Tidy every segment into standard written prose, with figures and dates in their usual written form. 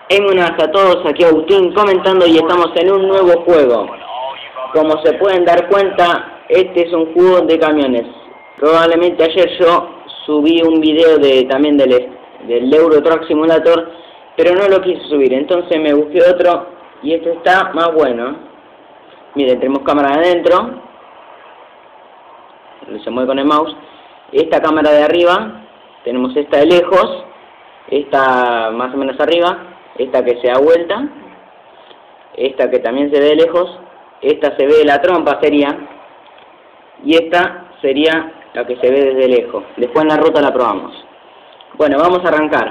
Buenas a todos, aquí Agustín comentando y estamos en un nuevo juego. Como se pueden dar cuenta, este es un juego de camiones. Probablemente ayer yo subí un video también del Euro Truck Simulator, pero no lo quise subir, entonces me busqué otro y este está más bueno. Miren, tenemos cámara de adentro, se mueve con el mouse. Esta cámara de arriba, tenemos esta de lejos, esta más o menos arriba, esta que se da vuelta, esta que también se ve de lejos, esta se ve de la trompa sería, y esta sería la que se ve desde lejos. Después en la ruta la probamos. Bueno, vamos a arrancar.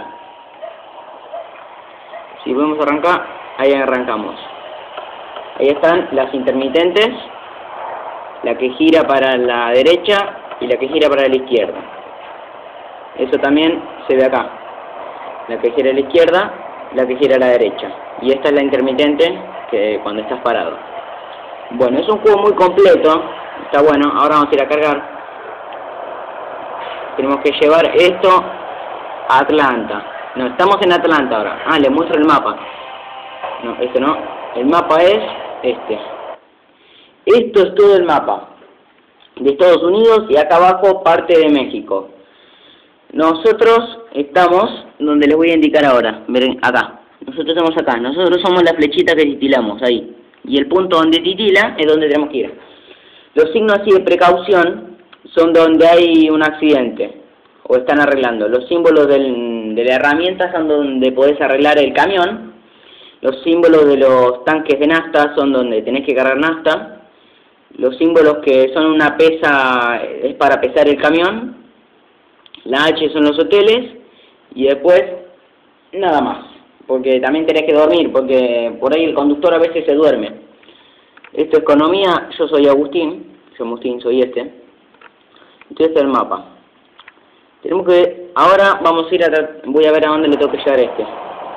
Si podemos arrancar, ahí arrancamos. Ahí están las intermitentes, la que gira para la derecha y la que gira para la izquierda. Eso también se ve acá. La que gira a la izquierda, la que gira a la derecha. Y esta es la intermitente que cuando estás parado. Bueno, es un juego muy completo. Está bueno. Ahora vamos a ir a cargar. Tenemos que llevar esto a Atlanta. No, estamos en Atlanta ahora. Ah, les muestro el mapa. No, este no. El mapa es este. Esto es todo el mapa de Estados Unidos y acá abajo parte de México. Nosotros estamos donde les voy a indicar ahora. Miren, acá. Nosotros estamos acá. Nosotros somos la flechita que titilamos ahí. Y el punto donde titila es donde tenemos que ir. Los signos así de precaución son donde hay un accidente o están arreglando. Los símbolos de la herramienta son donde podés arreglar el camión. Los símbolos de los tanques de nafta son donde tenés que cargar nafta. Los símbolos que son una pesa es para pesar el camión. La H son los hoteles. Y después nada más, porque también tenés que dormir, porque por ahí el conductor a veces se duerme. Esto es economía. Yo soy Agustín. Soy este. Este es el mapa. Tenemos que... Ahora vamos a ir voy a ver a dónde le tengo que llevar este.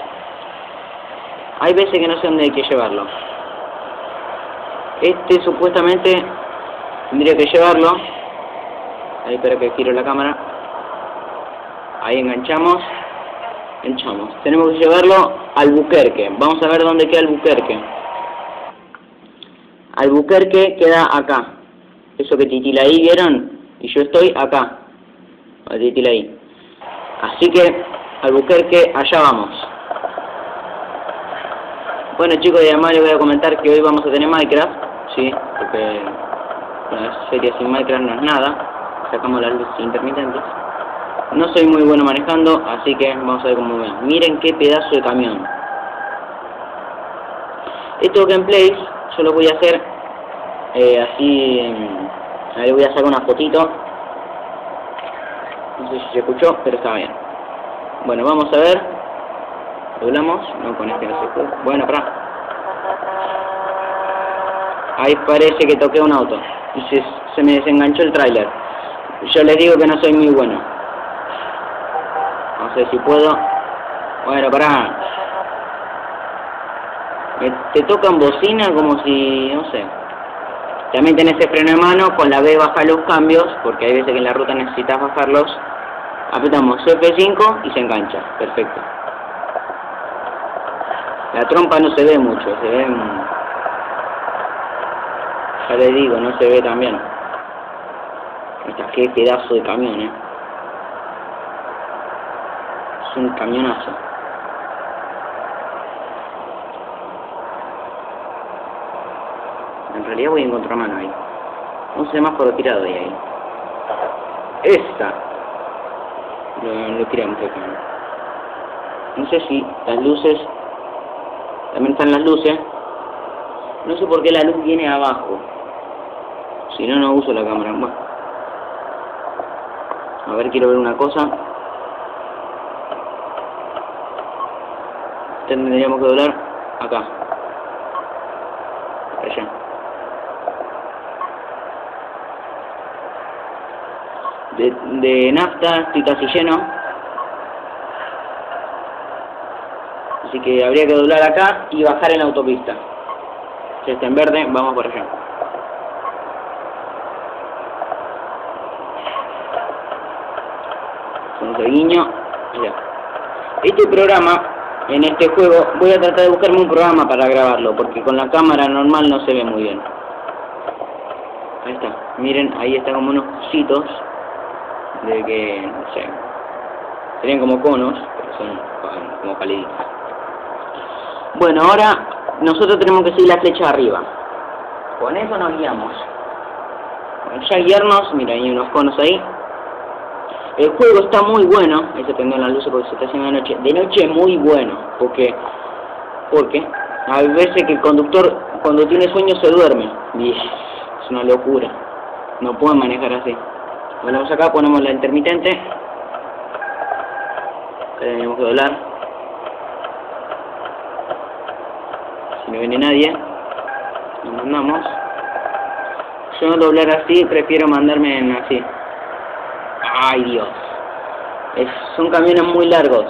Hay veces que no sé dónde hay que llevarlo. Este supuestamente tendría que llevarlo. Ahí, espera que giro la cámara. Ahí enganchamos. Tenemos que llevarlo a Albuquerque. Vamos a ver dónde queda Albuquerque. Albuquerque queda acá. Eso que titila ahí, ¿vieron? Y yo estoy acá. Titila ahí. Así que Albuquerque, allá vamos. Bueno, chicos, y además les voy a comentar que hoy vamos a tener Minecraft. Sí, porque una serie sin Minecraft no es nada. Sacamos las luces intermitentes. No soy muy bueno manejando, así que vamos a ver cómo ven. Miren qué pedazo de camión. Estos gameplays yo los voy a hacer así. Ahí voy a sacar una fotito. No sé si se escuchó, pero está bien. Bueno, vamos a ver. Doblamos. No, con este no se puede. Bueno, pará. Ahí parece que toqué un auto. Y se me desenganchó el tráiler. Yo les digo que no soy muy bueno. No sé si puedo. Bueno, pará. Te tocan bocina como si... no sé. También tenés el freno de mano. Con la B baja los cambios. Porque hay veces que en la ruta necesitas bajarlos. Apretamos F5 y se engancha. Perfecto. La trompa no se ve mucho. Se ve... ya les digo, no se ve tan bien. Qué pedazo de camión, Es un camionazo. En realidad voy en contramano ahí. Un semáforo tirado de ahí. Esta. Lo tiramos acá. No sé si las luces... También están las luces. No sé por qué la luz viene abajo. Si no, no uso la cámara. Bueno. A ver, quiero ver una cosa. Tendríamos que doblar acá. Allá. De nafta estoy casi lleno. Así que habría que doblar acá y bajar en la autopista. Si está en verde, vamos por allá. Con el guiño. Allá. Este programa en este juego. Voy a tratar de buscarme un programa para grabarlo, porque con la cámara normal no se ve muy bien. Ahí está, miren, ahí está como unos cositos de que, no sé, serían como conos, pero son como paliditos. Bueno, ahora nosotros tenemos que seguir la flecha arriba. Con eso nos guiamos. Bueno, ya guiarnos, mira, hay unos conos ahí. El juego está muy bueno. Ahí se prendió las luces porque se está haciendo de noche. De noche es muy bueno, porque hay veces que el conductor cuando tiene sueño se duerme. Y es una locura. No pueden manejar así. Volvemos acá, ponemos la intermitente. Tenemos que doblar. Si no viene nadie, nos mandamos. Yo no doblar así, prefiero mandarme en así. ¡Ay, Dios! Son camiones muy largos.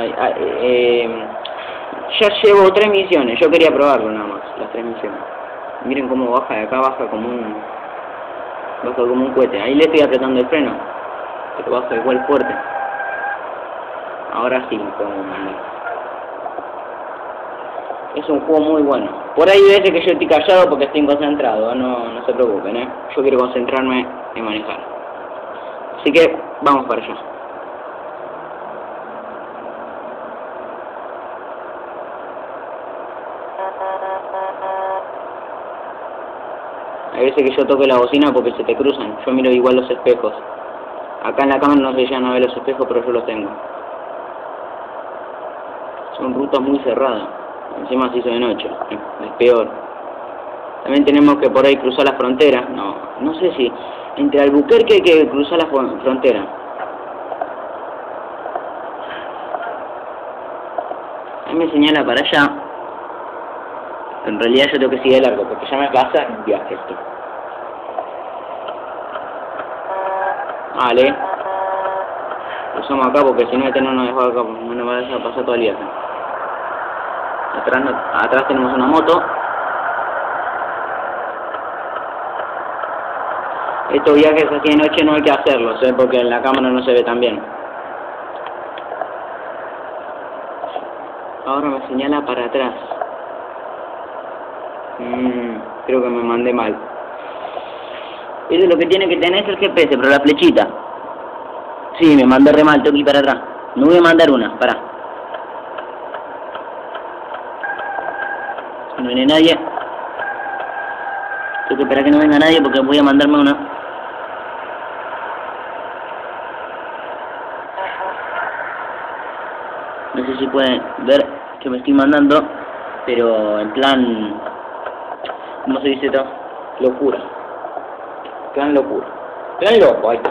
Ya llevo 3 misiones. Yo quería probarlo nada más, las 3 misiones. Miren cómo baja, de acá baja como un cohete. Ahí le estoy apretando el freno, pero baja igual fuerte. Ahora sí me puedo mandar. Es un juego muy bueno. Por ahí veces que yo estoy callado porque estoy concentrado, no se preocupen, ¿eh? Yo quiero concentrarme en manejar. Así que vamos para allá. Hay veces que yo toque la bocina porque se te cruzan. Yo miro igual los espejos. Acá en la cámara no se llegan a ver los espejos, pero yo los tengo. Son rutas muy cerradas. Encima se hizo de noche. Es peor. También tenemos que por ahí cruzar la frontera. No sé si entre Albuquerque hay que cruzar la frontera. Ahí me señala para allá. En realidad yo tengo que seguir de largo porque ya me pasa el viaje esto. Vale. Cruzamos acá porque si no este no nos dejó acá, no nos va a dejar pasar todo el viaje. Atrás tenemos una moto. Estos viajes así de noche no hay que hacerlos, porque en la cámara no se ve tan bien. Ahora me señala para atrás. Creo que me mandé mal. Eso es lo que tiene que tener es el GPS, pero la flechita. Sí, me mandé re mal, tengo que ir para atrás. Me voy a mandar una, pará. No viene nadie. Tengo que esperar que no venga nadie porque voy a mandarme una. No sé si pueden ver que me estoy mandando, pero en plan, ¿cómo se dice esto? Locura. Plan locura. Plan loco, ahí está.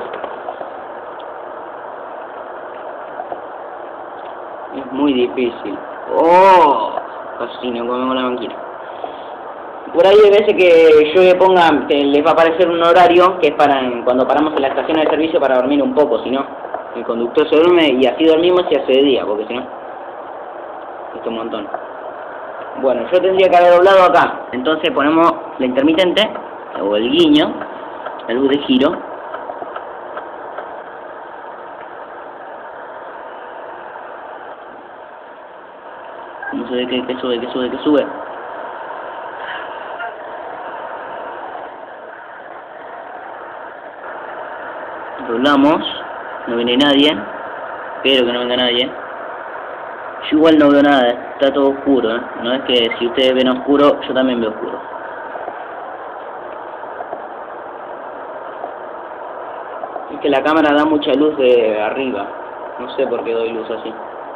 Es muy difícil. ¡Oh! Casi no comemos la banquina. Por ahí hay veces que yo le ponga, que les va a aparecer un horario que es para cuando paramos en la estación de servicio para dormir un poco, si no, el conductor se duerme y así dormimos y hace de día, porque si no, esto es un montón. Bueno, yo tendría que haber doblado acá, entonces ponemos la intermitente, o el guiño, la luz de giro. Vamos a ver que sube. Doblamos, no viene nadie, espero que no venga nadie. Yo igual no veo nada, está todo oscuro, ¿eh? No es que si ustedes ven oscuro, yo también veo oscuro. Es que la cámara da mucha luz de arriba, no sé por qué doy luz así.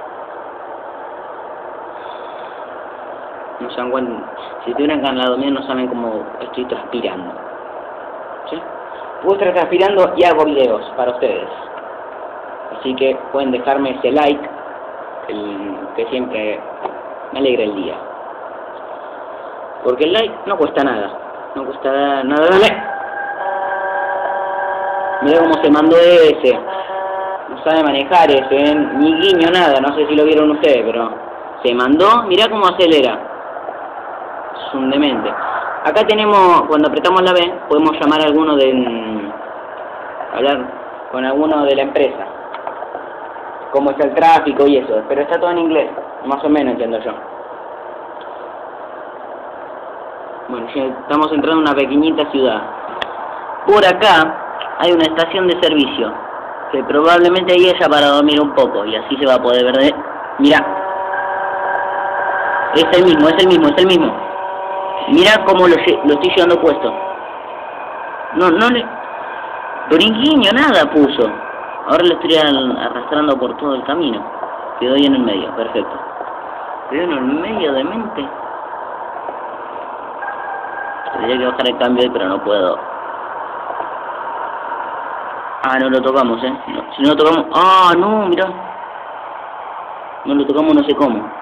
No se dan cuenta, si estuvieran acá al lado mío no saben cómo estoy transpirando. ¿Sí? Puedo estar transpirando y hago videos para ustedes. Así que pueden dejarme ese like, que siempre me alegra el día. Porque el like no cuesta nada. No cuesta nada darle. Mira cómo se mandó ese. No sabe manejar ese, ni guiño nada. No sé si lo vieron ustedes, pero se mandó. Mirá cómo acelera. Es un demente. Acá tenemos, cuando apretamos la B, podemos llamar a alguno hablar con alguno de la empresa. cómo está el tráfico y eso, pero está todo en inglés, más o menos entiendo yo. Bueno, ya estamos entrando en una pequeñita ciudad. Por acá hay una estación de servicio, que probablemente ahí haya para dormir un poco, y así se va a poder ver de... Mirá. Es el mismo, es el mismo, es el mismo. Mirá cómo lo estoy llevando puesto. No le... Brinquiño, nada puso. Ahora lo estoy arrastrando por todo el camino. Quedó ahí en el medio, perfecto. Quedó en el medio de mente. Tendría que bajar el cambio ahí, pero no puedo. Ah, no lo tocamos, no, si no lo tocamos... Ah, no, mirá. No lo tocamos no sé cómo.